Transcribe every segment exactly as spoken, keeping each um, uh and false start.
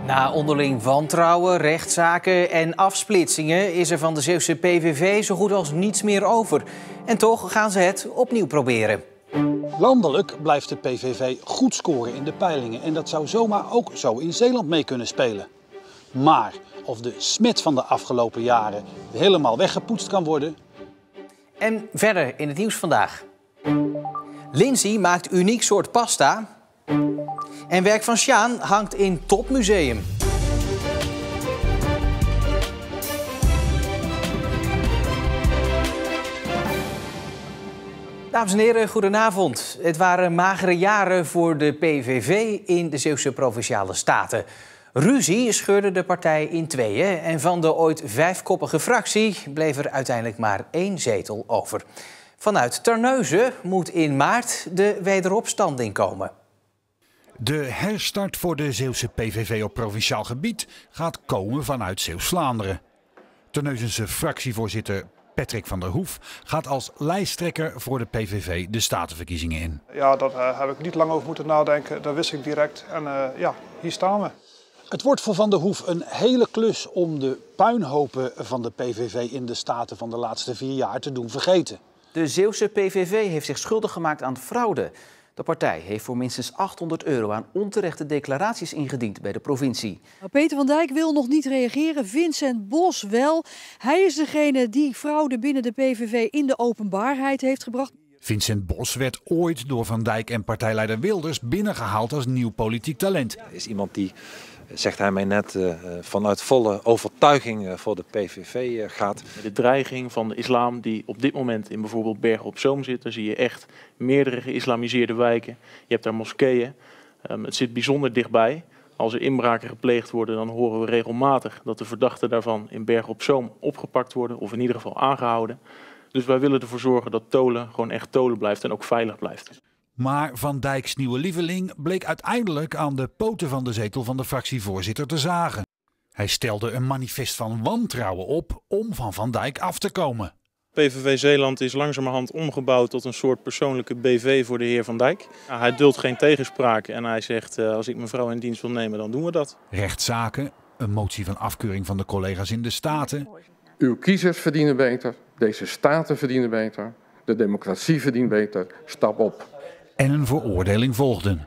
Na onderling wantrouwen, rechtszaken en afsplitsingen is er van de Zeeuwse P V V zo goed als niets meer over. En toch gaan ze het opnieuw proberen. Landelijk blijft de P V V goed scoren in de peilingen en dat zou zomaar ook zo in Zeeland mee kunnen spelen. Maar of de smet van de afgelopen jaren helemaal weggepoetst kan worden? En verder in het nieuws vandaag. Lindsay maakt uniek soort pasta. En werk van Sjaan hangt in topmuseum. Dames en heren, goedenavond. Het waren magere jaren voor de P V V in de Zeeuwse Provinciale Staten. Ruzie scheurde de partij in tweeën en van de ooit vijfkoppige fractie bleef er uiteindelijk maar één zetel over. Vanuit Terneuzen moet in maart de wederopstanding komen. De herstart voor de Zeeuwse P V V op provinciaal gebied gaat komen vanuit Zeeuws-Vlaanderen. Terneuzense fractievoorzitter Patrick van der Hoef gaat als lijsttrekker voor de P V V de statenverkiezingen in. Ja, daar uh, heb ik niet lang over moeten nadenken. Dat wist ik direct. En uh, ja, hier staan we. Het wordt voor Van der Hoef een hele klus om de puinhopen van de P V V in de Staten van de laatste vier jaar te doen vergeten. De Zeeuwse P V V heeft zich schuldig gemaakt aan fraude. De partij heeft voor minstens achthonderd euro aan onterechte declaraties ingediend bij de provincie. Peter van Dijk wil nog niet reageren, Vincent Bos wel. Hij is degene die fraude binnen de P V V in de openbaarheid heeft gebracht. Vincent Bos werd ooit door Van Dijk en partijleider Wilders binnengehaald als nieuw politiek talent. Er is iemand die, zegt hij mij net, uh, vanuit volle overtuiging uh, voor de P V V uh, gaat. De dreiging van de islam die op dit moment in bijvoorbeeld Bergen op Zoom zit. Dan zie je echt meerdere geïslamiseerde wijken. Je hebt daar moskeeën. Um, het zit bijzonder dichtbij. Als er inbraken gepleegd worden, dan horen we regelmatig dat de verdachten daarvan in Bergen op Zoom opgepakt worden. Of in ieder geval aangehouden. Dus wij willen ervoor zorgen dat Tolen gewoon echt Tolen blijft en ook veilig blijft. Maar Van Dijks nieuwe lieveling bleek uiteindelijk aan de poten van de zetel van de fractievoorzitter te zagen. Hij stelde een manifest van wantrouwen op om van Van Dijk af te komen. P V V Zeeland is langzamerhand omgebouwd tot een soort persoonlijke B V voor de heer Van Dijk. Nou, hij duldt geen tegenspraak en hij zegt uh, als ik mijn vrouw in dienst wil nemen, dan doen we dat. Rechtszaken, een motie van afkeuring van de collega's in de Staten. Uw kiezers verdienen beter, deze staten verdienen beter, de democratie verdient beter, stap op. En een veroordeling volgden.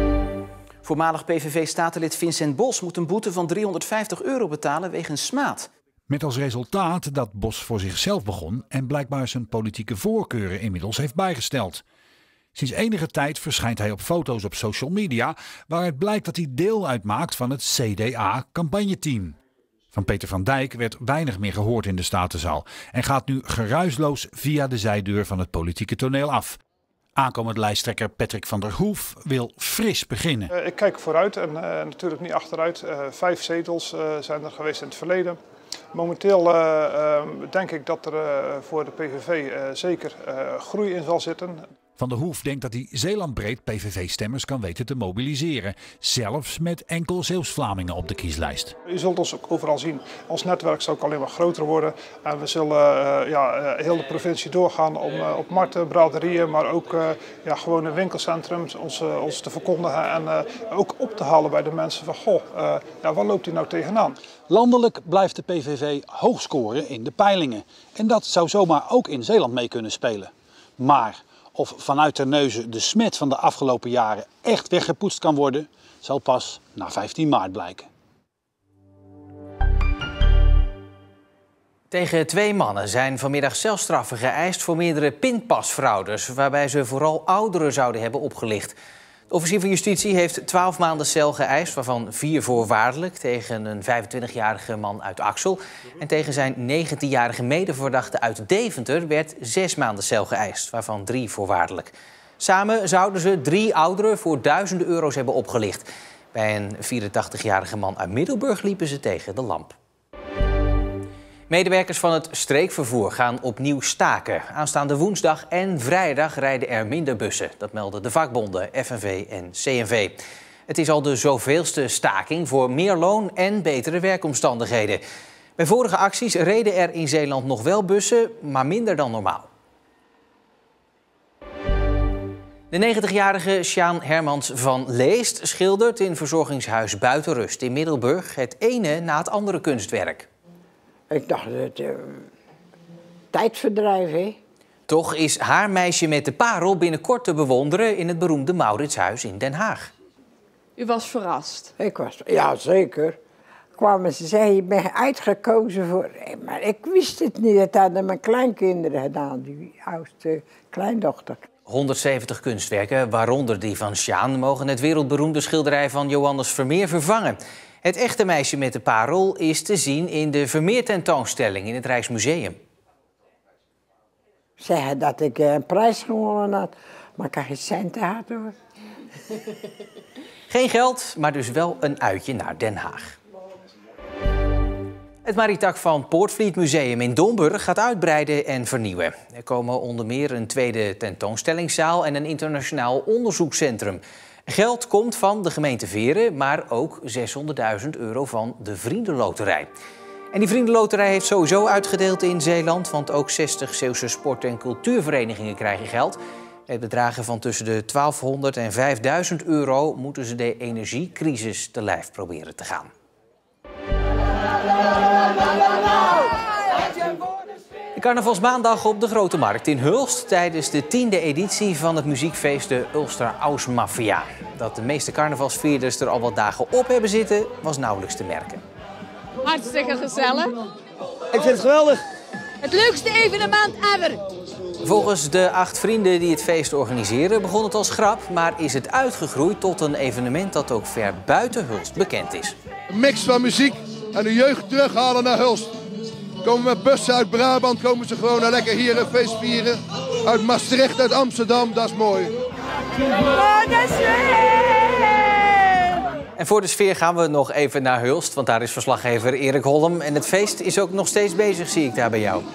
Voormalig P V V-statenlid Vincent Bos moet een boete van driehonderdvijftig euro betalen wegens smaad. Met als resultaat dat Bos voor zichzelf begon en blijkbaar zijn politieke voorkeuren inmiddels heeft bijgesteld. Sinds enige tijd verschijnt hij op foto's op social media waaruit blijkt dat hij deel uitmaakt van het C D A-campagneteam. Van Peter van Dijk werd weinig meer gehoord in de Statenzaal en gaat nu geruisloos via de zijdeur van het politieke toneel af. Aankomend lijsttrekker Patrick van der Hoef wil fris beginnen. Uh, ik kijk vooruit en uh, natuurlijk niet achteruit. Uh, vijf zetels uh, zijn er geweest in het verleden. Momenteel uh, uh, denk ik dat er uh, voor de P V V uh, zeker uh, groei in zal zitten. Van der Hoef denkt dat hij Zeelandbreed P V V-stemmers kan weten te mobiliseren. Zelfs met enkel Zeeuws-Vlamingen op de kieslijst. U zult ons ook overal zien. Ons netwerk zal ook alleen maar groter worden. En we zullen uh, ja, uh, heel de provincie doorgaan om uh, op markten, braderieën, maar ook uh, ja, gewoon in winkelcentrums ons, uh, ons te verkondigen. En uh, ook op te halen bij de mensen van, goh, uh, ja, waar loopt u nou tegenaan? Landelijk blijft de P V V hoog scoren in de peilingen. En dat zou zomaar ook in Zeeland mee kunnen spelen. Maar of vanuit Terneuzen de smet van de afgelopen jaren echt weggepoetst kan worden, zal pas na vijftien maart blijken. Tegen twee mannen zijn vanmiddag celstraffen geëist voor meerdere pinpasfraudes, waarbij ze vooral ouderen zouden hebben opgelicht. De officier van Justitie heeft twaalf maanden cel geëist, waarvan vier voorwaardelijk tegen een vijfentwintigjarige man uit Axel. En tegen zijn negentienjarige medeverdachte uit Deventer werd zes maanden cel geëist, waarvan drie voorwaardelijk. Samen zouden ze drie ouderen voor duizenden euro's hebben opgelicht. Bij een vierentachtigjarige man uit Middelburg liepen ze tegen de lamp. Medewerkers van het streekvervoer gaan opnieuw staken. Aanstaande woensdag en vrijdag rijden er minder bussen. Dat melden de vakbonden F N V en C N V. Het is al de zoveelste staking voor meer loon en betere werkomstandigheden. Bij vorige acties reden er in Zeeland nog wel bussen, maar minder dan normaal. De negentigjarige Sjaan Hermans van Leest schildert in verzorgingshuis Buitenrust in Middelburg het ene na het andere kunstwerk. Ik dacht, het uh, tijdverdrijf, hè? Toch is haar meisje met de parel binnenkort te bewonderen in het beroemde Mauritshuis in Den Haag. U was verrast? Ik was, ja, zeker. Kwamen ze zeggen, je bent uitgekozen voor... Maar ik wist het niet, dat hadden mijn kleinkinderen gedaan, die oudste kleindochter. honderdzeventig kunstwerken, waaronder die van Sjaan, mogen het wereldberoemde schilderij van Johannes Vermeer vervangen. Het echte meisje met de parel is te zien in de Vermeer tentoonstelling in het Rijksmuseum. Zeggen dat ik een prijs gewonnen had, maar ik had geen centen had hoor. Geen geld, maar dus wel een uitje naar Den Haag. Het Maritak van Poortvliet Museum in Domburg gaat uitbreiden en vernieuwen. Er komen onder meer een tweede tentoonstellingszaal en een internationaal onderzoekscentrum. Geld komt van de gemeente Veren, maar ook zeshonderdduizend euro van de Vriendenloterij. En die Vriendenloterij heeft sowieso uitgedeeld in Zeeland, want ook zestig Zeeuwse sport- en cultuurverenigingen krijgen geld. Met bedragen van tussen de twaalfhonderd en vijfduizend euro moeten ze de energiecrisis te lijf proberen te gaan. De carnavalsmaandag op de Grote Markt in Hulst tijdens de tiende editie van het muziekfeest de Ulster Ausmafia. Dat de meeste carnavalsvierders er al wat dagen op hebben zitten, was nauwelijks te merken. Hartstikke gezellig. Ik vind het geweldig. Het leukste evenement ever. Volgens de acht vrienden die het feest organiseren begon het als grap, maar is het uitgegroeid tot een evenement dat ook ver buiten Hulst bekend is. Een mix van muziek en de jeugd terughalen naar Hulst. Komen met bussen uit Brabant, komen ze gewoon naar lekker hier een feest vieren. Uit Maastricht, uit Amsterdam, dat is mooi. Oh, dat is En voor de sfeer gaan we nog even naar Hulst, want daar is verslaggever Erik Holm. En het feest is ook nog steeds bezig, zie ik daar bij jou.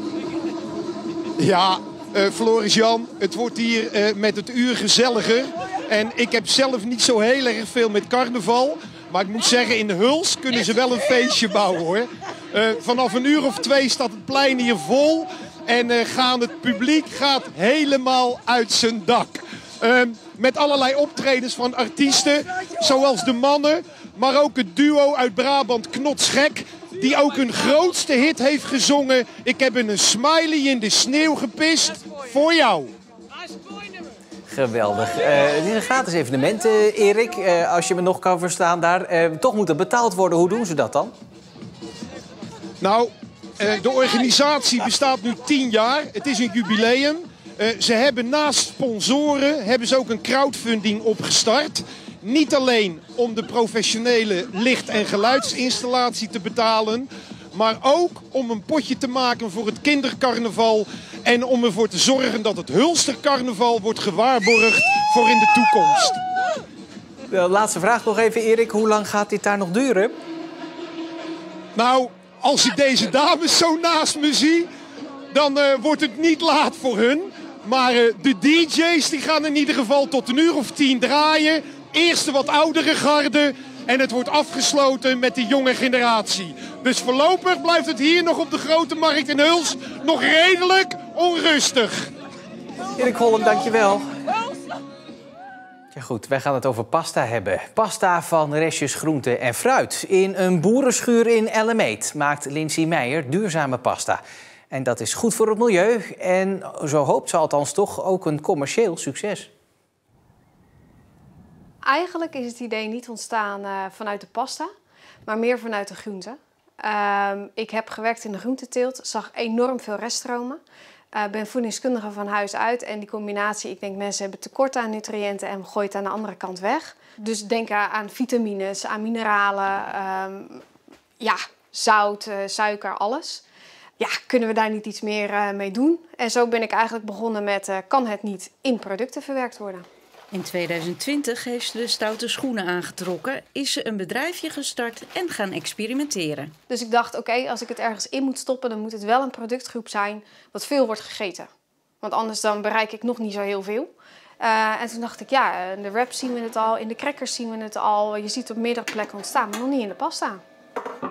Ja, uh, Floris Jan, het wordt hier uh, met het uur gezelliger. En ik heb zelf niet zo heel erg veel met carnaval. Maar ik moet zeggen, in Hulst kunnen ze wel een feestje bouwen hoor. Uh, vanaf een uur of twee staat het plein hier vol. En uh, gaan het publiek gaat helemaal uit zijn dak. Uh, met allerlei optredens van artiesten, zoals de mannen. Maar ook het duo uit Brabant, Knotsgek. Die ook hun grootste hit heeft gezongen. Ik heb een smiley in de sneeuw gepist voor jou. Geweldig. Uh, het is een gratis evenement, uh, Erik. Uh, als je me nog kan verstaan daar. Uh, toch moet er betaald worden. Hoe doen ze dat dan? Nou, uh, de organisatie bestaat nu tien jaar. Het is een jubileum. Uh, ze hebben naast sponsoren hebben ze ook een crowdfunding opgestart. Niet alleen om de professionele licht- en geluidsinstallatie te betalen, maar ook om een potje te maken voor het kindercarnaval en om ervoor te zorgen dat het Hulstercarnaval wordt gewaarborgd voor in de toekomst. De laatste vraag nog even, Erik. Hoe lang gaat dit daar nog duren? Nou, als ik deze dames zo naast me zie, dan uh, wordt het niet laat voor hun. Maar uh, de D J's die gaan in ieder geval tot een uur of tien draaien. Eerst de wat oudere garde en het wordt afgesloten met de jonge generatie. Dus voorlopig blijft het hier nog op de Grote Markt in Hulst nog redelijk onrustig. Erik Holm, dankjewel. Ja goed, wij gaan het over pasta hebben. Pasta van restjes groente en fruit. In een boerenschuur in Ellemeet maakt Lindsay Meijer duurzame pasta. En dat is goed voor het milieu en zo hoopt ze althans toch ook een commercieel succes. Eigenlijk is het idee niet ontstaan uh, vanuit de pasta, maar meer vanuit de groenten. Uh, ik heb gewerkt in de groenteteelt, zag enorm veel reststromen. Ik uh, ben voedingskundige van huis uit en die combinatie, ik denk mensen hebben tekort aan nutriënten en gooien het aan de andere kant weg. Dus denk aan vitamines, aan mineralen, um, ja, zout, uh, suiker, alles. Ja, kunnen we daar niet iets meer uh, mee doen? En zo ben ik eigenlijk begonnen met, uh, kan het niet in producten verwerkt worden? In tweeduizend twintig heeft ze de stoute schoenen aangetrokken, is ze een bedrijfje gestart en gaan experimenteren. Dus ik dacht, oké, okay, als ik het ergens in moet stoppen, dan moet het wel een productgroep zijn wat veel wordt gegeten. Want anders dan bereik ik nog niet zo heel veel. Uh, en toen dacht ik, ja, in de wraps zien we het al, in de crackers zien we het al. Je ziet het op meerdere plekken ontstaan, maar nog niet in de pasta.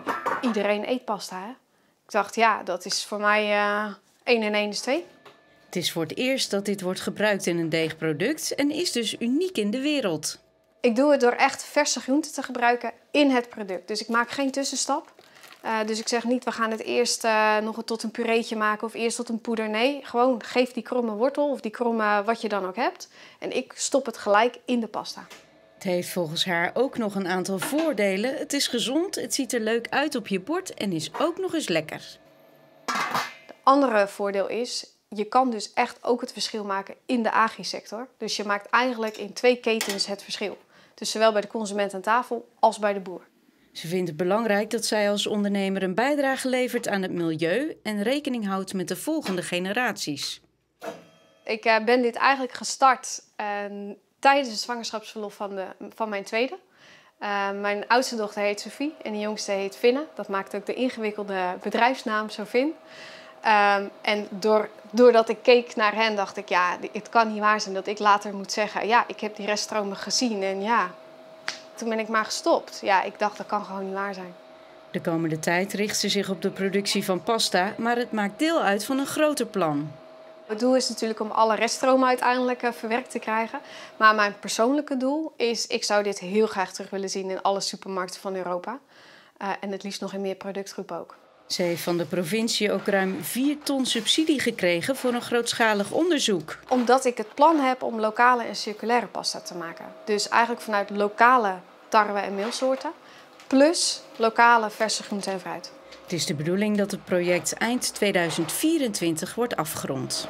Iedereen eet pasta, hè? Ik dacht, ja, dat is voor mij uh, één en één is twee. Het is voor het eerst dat dit wordt gebruikt in een deegproduct en is dus uniek in de wereld. Ik doe het door echt verse groenten te gebruiken in het product. Dus ik maak geen tussenstap. Uh, dus ik zeg niet, we gaan het eerst uh, nog tot een pureetje maken of eerst tot een poeder. Nee, gewoon geef die kromme wortel of die kromme wat je dan ook hebt. En ik stop het gelijk in de pasta. Het heeft volgens haar ook nog een aantal voordelen. Het is gezond, het ziet er leuk uit op je bord en is ook nog eens lekker. Het andere voordeel is, je kan dus echt ook het verschil maken in de agri-sector. Dus je maakt eigenlijk in twee ketens het verschil. Dus zowel bij de consument aan tafel als bij de boer. Ze vindt het belangrijk dat zij als ondernemer een bijdrage levert aan het milieu en rekening houdt met de volgende generaties. Ik uh, ben dit eigenlijk gestart uh, tijdens het zwangerschapsverlof van, de, van mijn tweede. Uh, mijn oudste dochter heet Sophie en de jongste heet Finne. Dat maakt ook de ingewikkelde bedrijfsnaam Sofin. Um, en door, doordat ik keek naar hen dacht ik, ja, het kan niet waar zijn dat ik later moet zeggen, ja, ik heb die reststromen gezien en ja, toen ben ik maar gestopt. Ja, ik dacht, dat kan gewoon niet waar zijn. De komende tijd richt ze zich op de productie van pasta, maar het maakt deel uit van een groter plan. Het doel is natuurlijk om alle reststromen uiteindelijk uh, verwerkt te krijgen. Maar mijn persoonlijke doel is, ik zou dit heel graag terug willen zien in alle supermarkten van Europa. Uh, en het liefst nog in meer productgroepen ook. Ze heeft van de provincie ook ruim vier ton subsidie gekregen voor een grootschalig onderzoek. Omdat ik het plan heb om lokale en circulaire pasta te maken. Dus eigenlijk vanuit lokale tarwe- en meelsoorten. Plus lokale verse groenten en fruit. Het is de bedoeling dat het project eind tweeduizend vierentwintig wordt afgerond.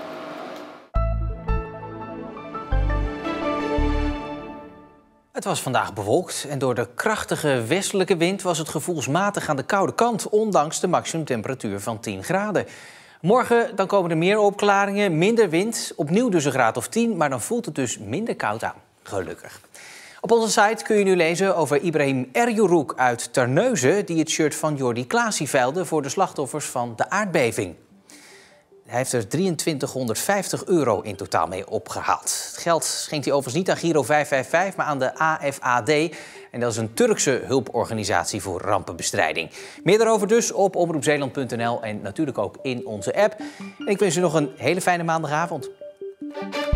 Het was vandaag bewolkt en door de krachtige westelijke wind was het gevoelsmatig aan de koude kant, ondanks de maximumtemperatuur van tien graden. Morgen dan komen er meer opklaringen, minder wind, opnieuw dus een graad of tien, maar dan voelt het dus minder koud aan. Gelukkig. Op onze site kun je nu lezen over Ibrahim Erjuruk uit Terneuzen, die het shirt van Jordi Klaasie veilde voor de slachtoffers van de aardbeving. Hij heeft er drieëntwintighonderdvijftig euro in totaal mee opgehaald. Het geld schenkt hij overigens niet aan Giro vijf vijf vijf, maar aan de A F A D. En dat is een Turkse hulporganisatie voor rampenbestrijding. Meer daarover dus op omroepzeeland punt n l en natuurlijk ook in onze app. En ik wens u nog een hele fijne maandagavond.